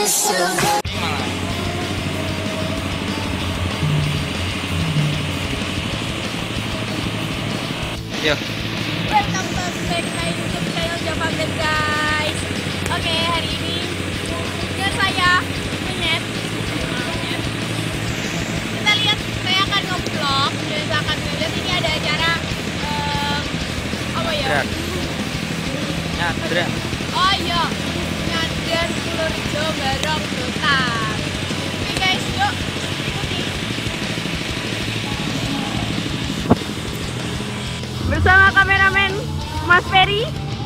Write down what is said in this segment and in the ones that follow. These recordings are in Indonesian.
Yo. Welcome back my YouTube channel Java Grade, guys. Oke, hari ini dengan saya Menyet. Kita lihat, saya akan nge-vlog dan akan lihat ini ada acara apa ya? Nyadran. Oh iya, nyadran Purworejo bareng Dokter. Oke guys, yuk ikuti. Bersama kameramen Mas Ferry.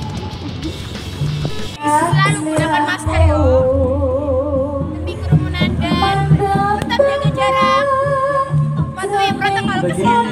Selalu gunakan masker ya, demi kerumunan dan tetap jaga jarak, patuhi protokol kesehatan.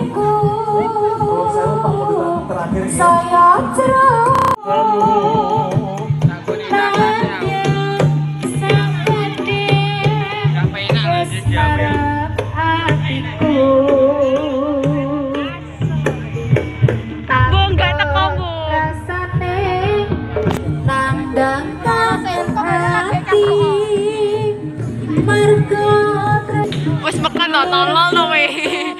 Wes makan tolol to weh.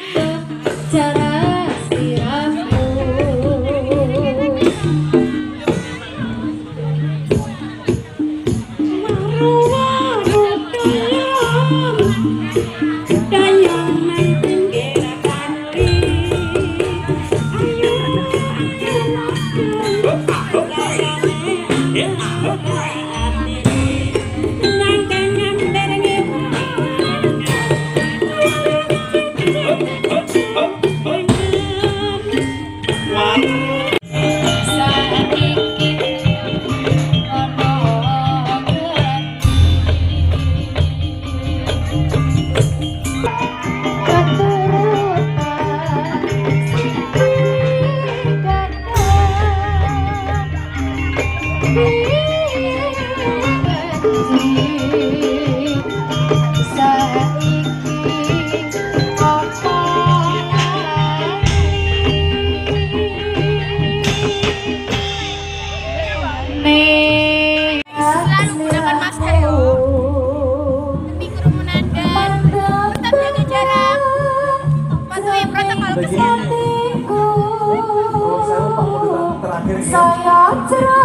Selalu gunakan masker ya, demi kerumunan dan tetap jaga jarak, patuhi protokol kesehatan.